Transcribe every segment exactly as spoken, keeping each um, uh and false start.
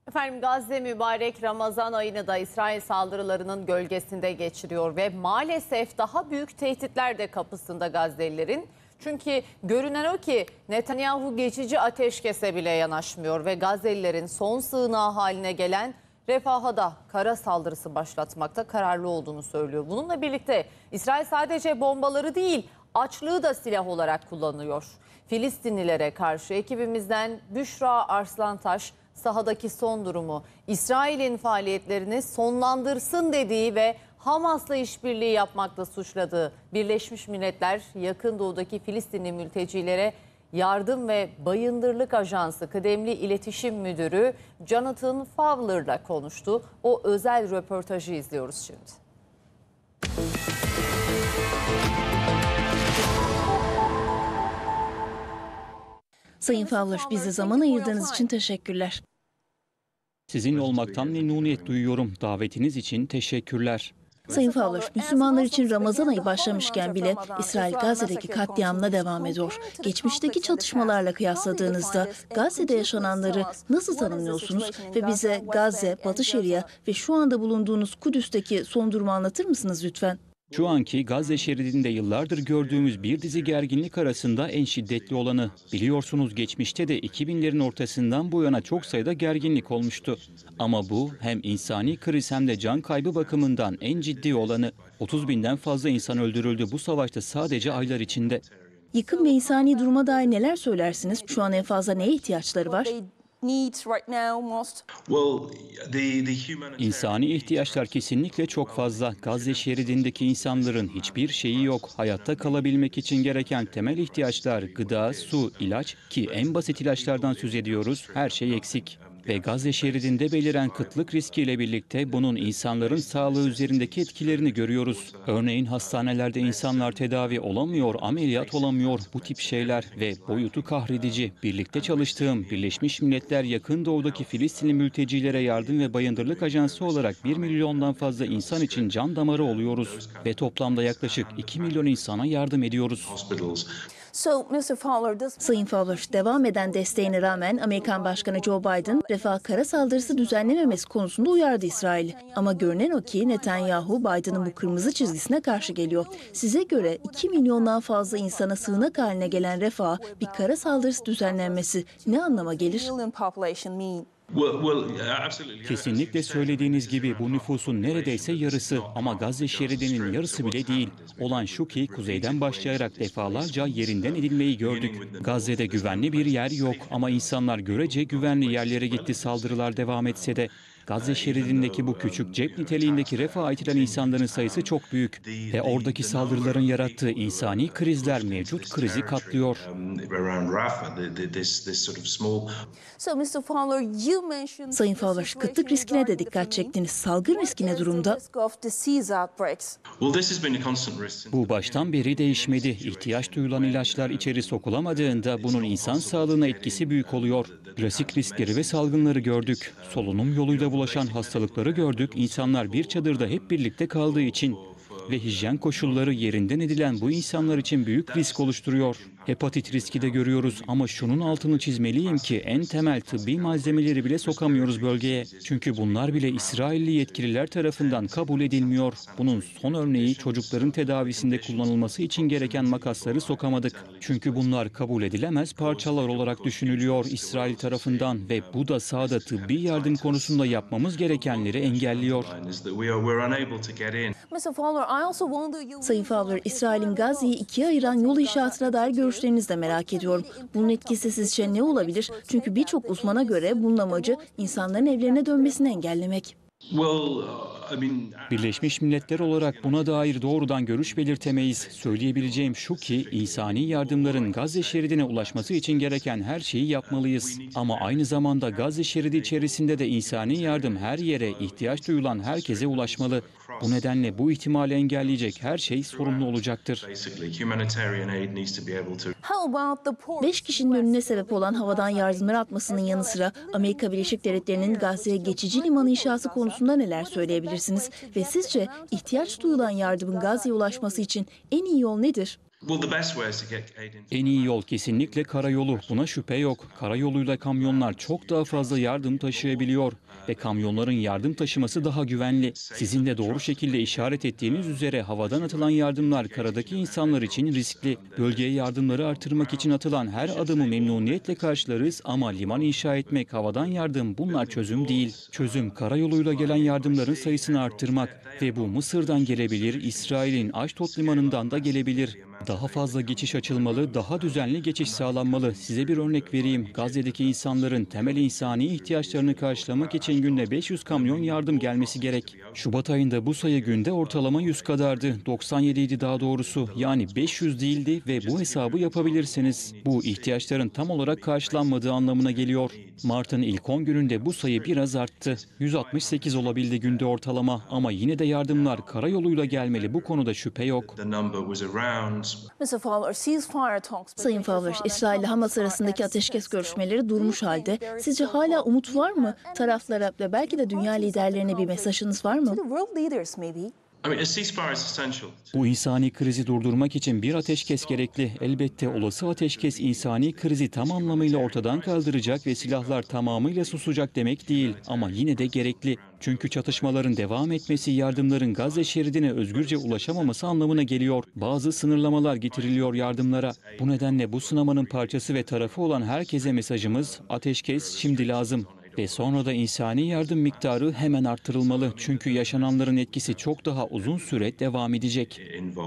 Efendim Gazze mübarek Ramazan ayını da İsrail saldırılarının gölgesinde geçiriyor ve maalesef daha büyük tehditler de kapısında Gazze'lilerin. Çünkü görünen o ki Netanyahu geçici ateşkese bile yanaşmıyor ve Gazze'lilerin son sığınağı haline gelen Refah'a da kara saldırısı başlatmakta kararlı olduğunu söylüyor. Bununla birlikte İsrail sadece bombaları değil açlığı da silah olarak kullanıyor. Filistinlilere karşı ekibimizden Büşra Arslantaş sahadaki son durumu, İsrail'in faaliyetlerini sonlandırsın dediği ve Hamas'la işbirliği yapmakla suçladığı Birleşmiş Milletler Yakın Doğu'daki Filistinli mültecilere Yardım ve Bayındırlık Ajansı kıdemli iletişim müdürü Jonathan Fowler'la konuştu. O özel röportajı izliyoruz şimdi. Sayın Fowler, bize zaman ayırdığınız için teşekkürler. Sizinle olmaktan memnuniyet duyuyorum. Davetiniz için teşekkürler. Sayın Fowler, Müslümanlar için Ramazan ayı başlamışken bile İsrail Gazze'deki katliamına devam ediyor. Geçmişteki çatışmalarla kıyasladığınızda Gazze'de yaşananları nasıl tanımlıyorsunuz ve bize Gazze, Batı Şeria ve şu anda bulunduğunuz Kudüs'teki son durumu anlatır mısınız lütfen? Şu anki Gazze şeridinde yıllardır gördüğümüz bir dizi gerginlik arasında en şiddetli olanı. Biliyorsunuz geçmişte de iki binlerin ortasından bu yana çok sayıda gerginlik olmuştu. Ama bu hem insani kriz hem de can kaybı bakımından en ciddi olanı. otuz binden fazla insan öldürüldü bu savaşta sadece aylar içinde. Yıkım ve insani duruma dair neler söylersiniz? Şu an en fazla neye ihtiyaçları var? İnsani ihtiyaçlar kesinlikle çok fazla. Gazze şeridindeki insanların hiçbir şeyi yok. Hayatta kalabilmek için gereken temel ihtiyaçlar gıda, su, ilaç ki en basit ilaçlardan söz ediyoruz. Her şey eksik. Ve Gazze şeridinde beliren kıtlık riskiyle birlikte bunun insanların sağlığı üzerindeki etkilerini görüyoruz. Örneğin hastanelerde insanlar tedavi olamıyor, ameliyat olamıyor, bu tip şeyler ve boyutu kahredici. Birlikte çalıştığım Birleşmiş Milletler Yakın Doğu'daki Filistinli mültecilere yardım ve bayındırlık ajansı olarak bir milyondan fazla insan için can damarı oluyoruz ve toplamda yaklaşık iki milyon insana yardım ediyoruz. Sayın Fowler, devam eden desteğine rağmen Amerikan Başkanı Joe Biden, Refah kara saldırısı düzenlememesi konusunda uyardı İsrail'i. Ama görünen o ki Netanyahu, Biden'ın bu kırmızı çizgisine karşı geliyor. Size göre iki milyondan fazla insana sığınak haline gelen Refah bir kara saldırısı düzenlenmesi ne anlama gelir? Kesinlikle söylediğiniz gibi bu nüfusun neredeyse yarısı ama Gazze şeridinin yarısı bile değil. Olan şu ki kuzeyden başlayarak defalarca yerinden edilmeyi gördük. Gazze'de güvenli bir yer yok ama insanlar görece güvenli yerlere gitti saldırılar devam etse de. Gazze şeridindeki bu küçük cep niteliğindeki Refah'a itilen insanların sayısı çok büyük ve oradaki saldırıların yarattığı insani krizler mevcut krizi katlıyor. Sayın Fowler, kıtlık riskine de dikkat çektiniz. Salgın riski ne durumda? Bu baştan beri değişmedi. İhtiyaç duyulan ilaçlar içeri sokulamadığında bunun insan sağlığına etkisi büyük oluyor. Klasik riskleri ve salgınları gördük. Solunum yoluyla bulaşan hastalıkları gördük. İnsanlar bir çadırda hep birlikte kaldığı için ve hijyen koşulları yerinden edilen bu insanlar için büyük risk oluşturuyor. Hepatit riski de görüyoruz ama şunun altını çizmeliyim ki en temel tıbbi malzemeleri bile sokamıyoruz bölgeye. Çünkü bunlar bile İsrailli yetkililer tarafından kabul edilmiyor. Bunun son örneği çocukların tedavisinde kullanılması için gereken makasları sokamadık. Çünkü bunlar kabul edilemez parçalar olarak düşünülüyor İsrail tarafından ve bu da sahada tıbbi yardım konusunda yapmamız gerekenleri engelliyor. Sayın Fowler, İsrail'in Gazze'yi ikiye ayıran yol inşaatına dair görüşlerinizi de merak ediyorum. Bunun etkisi sizce ne olabilir? Çünkü birçok uzmana göre bunun amacı insanların evlerine dönmesini engellemek. Birleşmiş Milletler olarak buna dair doğrudan görüş belirtemeyiz. Söyleyebileceğim şu ki insani yardımların Gazze şeridine ulaşması için gereken her şeyi yapmalıyız. Ama aynı zamanda Gazze şeridi içerisinde de insani yardım her yere, ihtiyaç duyulan herkese ulaşmalı. Bu nedenle bu ihtimali engelleyecek her şey sorumlu olacaktır. Beş kişinin ölümüne sebep olan havadan yardımlar atmasının yanı sıra Amerika Birleşik Devletleri'nin Gazze'ye geçici liman inşası konusunda neler söyleyebilirsiniz? Ve sizce ihtiyaç duyulan yardımın Gazze'ye ulaşması için en iyi yol nedir? En iyi yol kesinlikle karayolu. Buna şüphe yok. Karayoluyla kamyonlar çok daha fazla yardım taşıyabiliyor ve kamyonların yardım taşıması daha güvenli. Sizin de doğru şekilde işaret ettiğiniz üzere havadan atılan yardımlar karadaki insanlar için riskli. Bölgeye yardımları artırmak için atılan her adımı memnuniyetle karşılarız ama liman inşa etmek, havadan yardım bunlar çözüm değil. Çözüm karayoluyla gelen yardımların sayısını arttırmak ve bu Mısır'dan gelebilir, İsrail'in Aşdod limanından da gelebilir. Daha fazla geçiş açılmalı, daha düzenli geçiş sağlanmalı. Size bir örnek vereyim. Gazze'deki insanların temel insani ihtiyaçlarını karşılamak için günde beş yüz kamyon yardım gelmesi gerek. Şubat ayında bu sayı günde ortalama yüz kadardı. doksan yedi idi daha doğrusu. Yani beş yüz değildi ve bu hesabı yapabilirsiniz. Bu ihtiyaçların tam olarak karşılanmadığı anlamına geliyor. Mart'ın ilk on gününde bu sayı biraz arttı. yüz altmış sekiz olabildi günde ortalama ama yine de yardımlar karayoluyla gelmeli. Bu konuda şüphe yok. Sayın Fowler, İsrail ile Hamas arasındaki ateşkes görüşmeleri durmuş halde. Sizce hala umut var mı? Taraflara ve belki de dünya liderlerine bir mesajınız var mı? Bu insani krizi durdurmak için bir ateşkes gerekli. Elbette olası ateşkes insani krizi tam anlamıyla ortadan kaldıracak ve silahlar tamamıyla susacak demek değil. Ama yine de gerekli. Çünkü çatışmaların devam etmesi yardımların Gazze şeridine özgürce ulaşamaması anlamına geliyor. Bazı sınırlamalar getiriliyor yardımlara. Bu nedenle bu sınamanın parçası ve tarafı olan herkese mesajımız ateşkes şimdi lazım. Ve sonra da insani yardım miktarı hemen arttırılmalı. Çünkü yaşananların etkisi çok daha uzun süre devam edecek.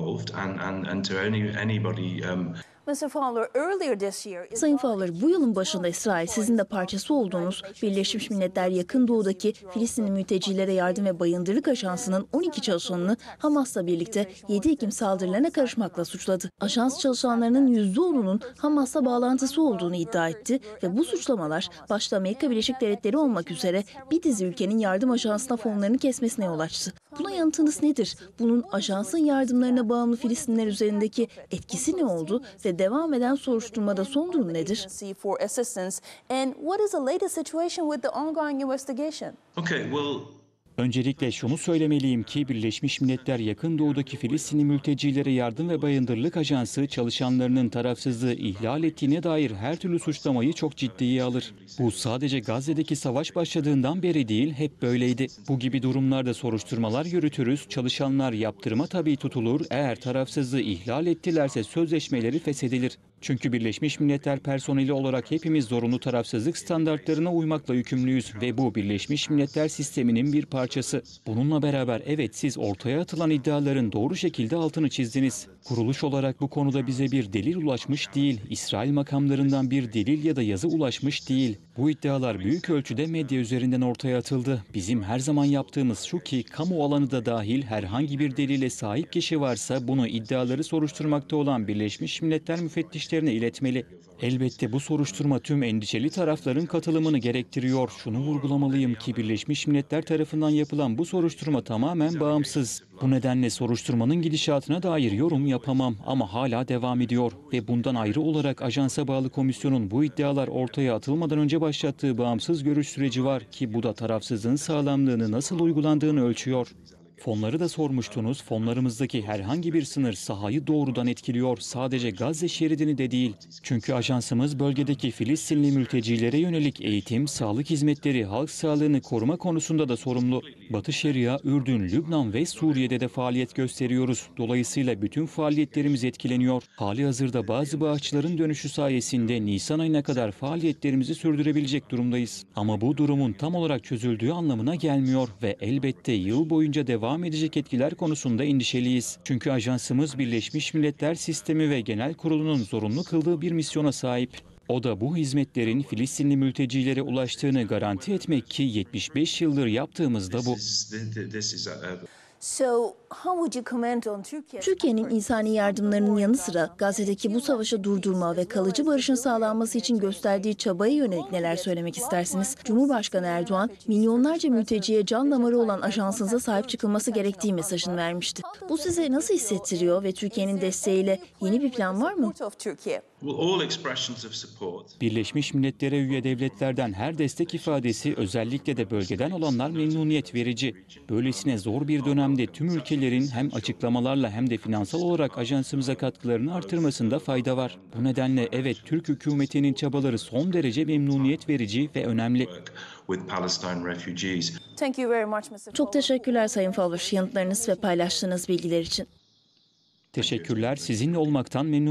Sayın Fowler, bu yılın başında İsrail sizin de parçası olduğunuz Birleşmiş Milletler Yakın Doğu'daki Filistinli mültecilere yardım ve bayındırlık ajansının on iki çalışanını Hamas'la birlikte yedi Ekim saldırılarına karışmakla suçladı. Ajans çalışanlarının yüzde onunun Hamas'la bağlantısı olduğunu iddia etti ve bu suçlamalar başta Amerika Birleşik Devletleri olmak üzere bir dizi ülkenin yardım ajansına fonlarını kesmesine yol açtı. Buna yanıtınız nedir? Bunun ajansın yardımlarına bağımlı Filistinler üzerindeki etkisi ne oldu ve devam eden soruşturmada son durum nedir? Öncelikle şunu söylemeliyim ki Birleşmiş Milletler Yakın Doğu'daki Filistinli mültecilere yardım ve bayındırlık ajansı çalışanlarının tarafsızlığı ihlal ettiğine dair her türlü suçlamayı çok ciddiye alır. Bu sadece Gazze'deki savaş başladığından beri değil, hep böyleydi. Bu gibi durumlarda soruşturmalar yürütürüz, çalışanlar yaptırıma tabi tutulur, eğer tarafsızlığı ihlal ettilerse sözleşmeleri feshedilir. Çünkü Birleşmiş Milletler personeli olarak hepimiz zorunlu tarafsızlık standartlarına uymakla yükümlüyüz ve bu Birleşmiş Milletler sisteminin bir parçası. Bununla beraber evet siz ortaya atılan iddiaların doğru şekilde altını çizdiniz. Kuruluş olarak bu konuda bize bir delil ulaşmış değil, İsrail makamlarından bir delil ya da yazı ulaşmış değil. Bu iddialar büyük ölçüde medya üzerinden ortaya atıldı. Bizim her zaman yaptığımız şu ki kamu alanı da dahil herhangi bir delile sahip kişi varsa bunu iddiaları soruşturmakta olan Birleşmiş Milletler müfettişlerine iletmeli. Elbette bu soruşturma tüm endişeli tarafların katılımını gerektiriyor. Şunu vurgulamalıyım ki Birleşmiş Milletler tarafından yapılan bu soruşturma tamamen bağımsız. Bu nedenle soruşturmanın gidişatına dair yorum yapamam ama hala devam ediyor. Ve bundan ayrı olarak ajansa bağlı komisyonun bu iddialar ortaya atılmadan önce başlattığı bağımsız görüş süreci var ki bu da tarafsızlığın sağlamlığını nasıl uygulandığını ölçüyor. Fonları da sormuştunuz. Fonlarımızdaki herhangi bir sınır sahayı doğrudan etkiliyor. Sadece Gazze şeridini de değil. Çünkü ajansımız bölgedeki Filistinli mültecilere yönelik eğitim, sağlık hizmetleri, halk sağlığını koruma konusunda da sorumlu. Batı Şeria, Ürdün, Lübnan ve Suriye'de de faaliyet gösteriyoruz. Dolayısıyla bütün faaliyetlerimiz etkileniyor. Halihazırda bazı bağışçıların dönüşü sayesinde Nisan ayına kadar faaliyetlerimizi sürdürebilecek durumdayız. Ama bu durumun tam olarak çözüldüğü anlamına gelmiyor ve elbette yıl boyunca devam devam edecek etkiler konusunda endişeliyiz. Çünkü ajansımız Birleşmiş Milletler Sistemi ve Genel Kurulu'nun zorunlu kıldığı bir misyona sahip. O da bu hizmetlerin Filistinli mültecilere ulaştığını garanti etmek ki yetmiş beş yıldır yaptığımız da bu. Türkiye'nin insani yardımlarının yanı sıra Gazze'deki bu savaşı durdurma ve kalıcı barışın sağlanması için gösterdiği çabaya yönelik neler söylemek istersiniz? Cumhurbaşkanı Erdoğan, milyonlarca mülteciye can damarı olan ajansınıza sahip çıkılması gerektiği mesajını vermişti. Bu size nasıl hissettiriyor ve Türkiye'nin desteğiyle yeni bir plan var mı? Birleşmiş Milletler'e üye devletlerden her destek ifadesi özellikle de bölgeden olanlar memnuniyet verici. Böylesine zor bir dönemde tüm ülkeler ülkelerin hem açıklamalarla hem de finansal olarak ajansımıza katkılarını artırmasında fayda var. Bu nedenle evet, Türk hükümetinin çabaları son derece memnuniyet verici ve önemli. Çok teşekkürler Sayın Fowler, yanıtlarınız ve paylaştığınız bilgiler için. Teşekkürler, sizinle olmaktan memnun